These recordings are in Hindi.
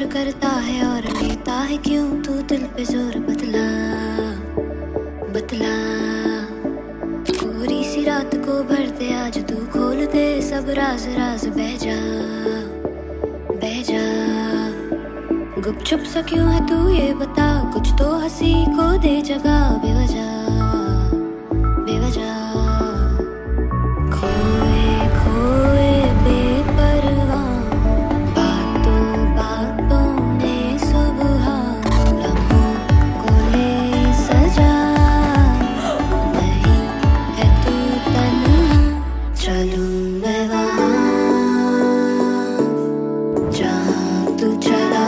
करता है और लेता है क्यों तू दिल पे जोर, बतला बतला। पूरी सी रात को भर दे आज तू, खोल दे सब राज राज, बह जा बह जा। गुपचुप सा क्यों है तू ये बता, कुछ तो हंसी को दे जगह, बेवजह बेवजह। खोए खोए बेपरवाह बातों बातों में सुबह, लम्हों को ले सजा। नहीं है तू तन्हा, चलूं मैं वहाँ जहाँ तू चला।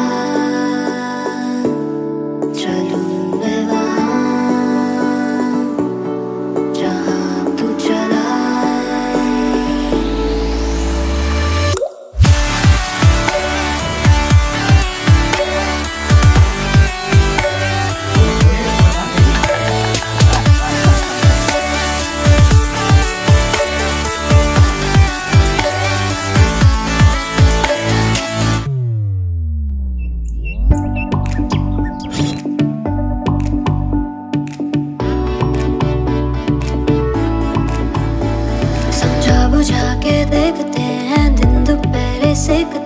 बुझा के देखते हैं दिन दोपहरे से